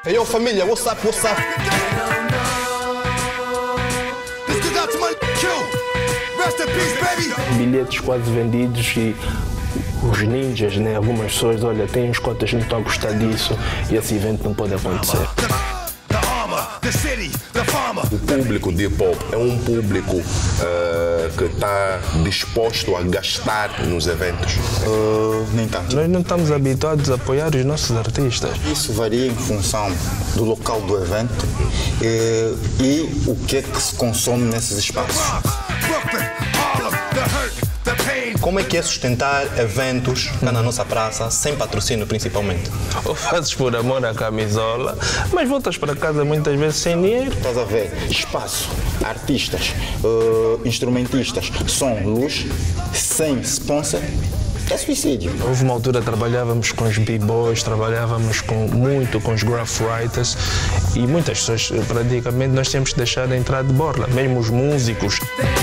Hey, yo, família, what's up, what's up? Bilhetes quase vendidos e os ninjas, né? Algumas pessoas, olha, tem uns cotas que não estão a gostar disso e esse evento não pode acontecer. O público de hip-hop é um público que está disposto a gastar nos eventos? Nem tanto. Nós não estamos habituados a apoiar os nossos artistas. Isso varia em função do local do evento e o que é que se consome nesses espaços. Como é que é sustentar eventos cá na nossa praça, sem patrocínio principalmente? Ou fazes por amor à camisola, mas voltas para casa muitas vezes sem dinheiro. Estás a ver espaço, artistas, instrumentistas, som, luz, sem sponsor, é suicídio. Houve uma altura que trabalhávamos com os b-boys, trabalhávamos muito com os graph writers e muitas pessoas, praticamente, nós temos que deixar de entrar de borla, mesmo os músicos.